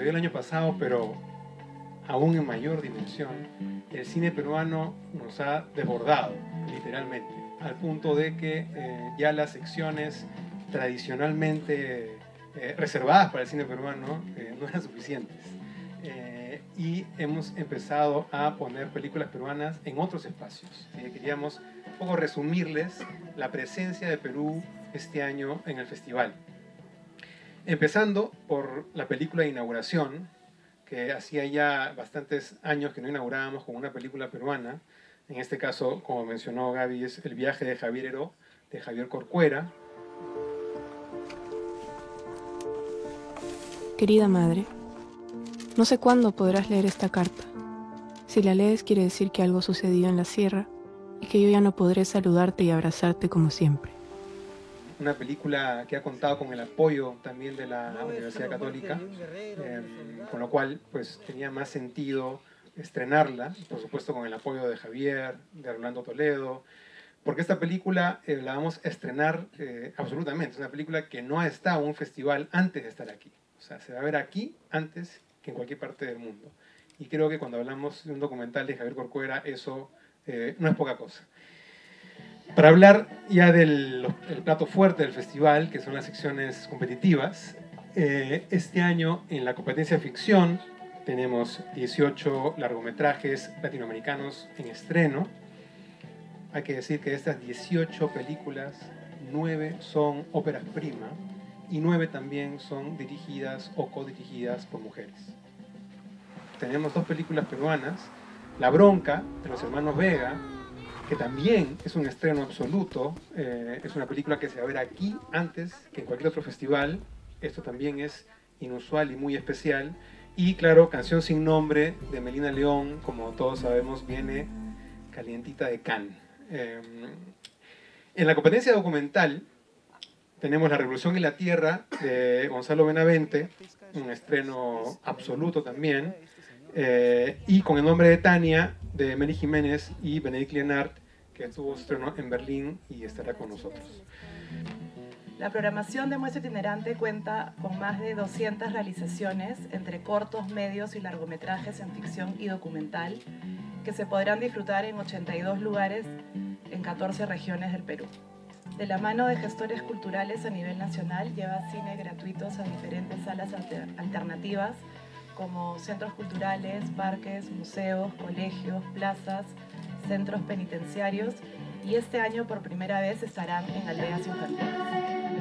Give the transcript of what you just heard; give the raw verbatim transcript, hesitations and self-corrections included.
sucedió el año pasado, pero aún en mayor dimensión, el cine peruano nos ha desbordado, literalmente, al punto de que eh, ya las secciones tradicionalmente eh, reservadas para el cine peruano eh, no eran suficientes. Eh, y hemos empezado a poner películas peruanas en otros espacios. ¿Sí? Queríamos un poco resumirles la presencia de Perú este año en el festival. Empezando por la película de inauguración, que hacía ya bastantes años que no inaugurábamos con una película peruana. En este caso, como mencionó Gaby, es El viaje de Javier Heró, de Javier Corcuera. Querida madre, no sé cuándo podrás leer esta carta. Si la lees quiere decir que algo sucedió en la sierra y que yo ya no podré saludarte y abrazarte como siempre. Una película que ha contado con el apoyo también de la Universidad Católica, eh, con lo cual pues tenía más sentido estrenarla, por supuesto con el apoyo de Javier, de Rolando Toledo, porque esta película eh, la vamos a estrenar eh, absolutamente, es una película que no ha estado en un festival antes de estar aquí, o sea, se va a ver aquí antes que en cualquier parte del mundo, y creo que cuando hablamos de un documental de Javier Corcuera, eso eh, no es poca cosa. Para hablar ya del el plato fuerte del festival, que son las secciones competitivas, eh, este año en la competencia de ficción tenemos dieciocho largometrajes latinoamericanos en estreno. Hay que decir que de estas dieciocho películas, nueve son óperas prima y nueve también son dirigidas o codirigidas por mujeres. Tenemos dos películas peruanas, La Bronca, de los hermanos Vega, que también es un estreno absoluto, eh, es una película que se va a ver aquí antes que en cualquier otro festival, esto también es inusual y muy especial, y claro, Canción sin nombre de Melina León, como todos sabemos, viene calientita de Cannes. Eh, en la competencia documental tenemos La Revolución y la Tierra de Gonzalo Benavente, un estreno absoluto también, Eh, y con el nombre de Tania, de Mary Jiménez y Benedict Lienard, que tuvo estreno en Berlín y estará con nosotros. La programación de Muestra Itinerante cuenta con más de doscientas realizaciones entre cortos, medios y largometrajes en ficción y documental que se podrán disfrutar en ochenta y dos lugares en catorce regiones del Perú. De la mano de gestores culturales a nivel nacional, lleva cine gratuitos a diferentes salas alter- alternativas como centros culturales, parques, museos, colegios, plazas, centros penitenciarios y este año por primera vez estarán en aldeas infantiles.